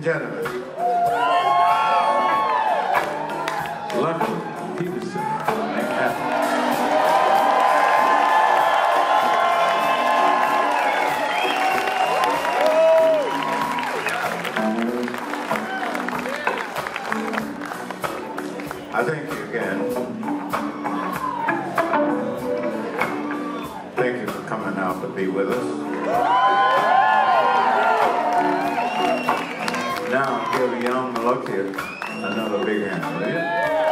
and gentlemen, Lucky Peterson and I thank you again. Thank you for coming out to be with us. Now, give Young Lucky another big hand, will you?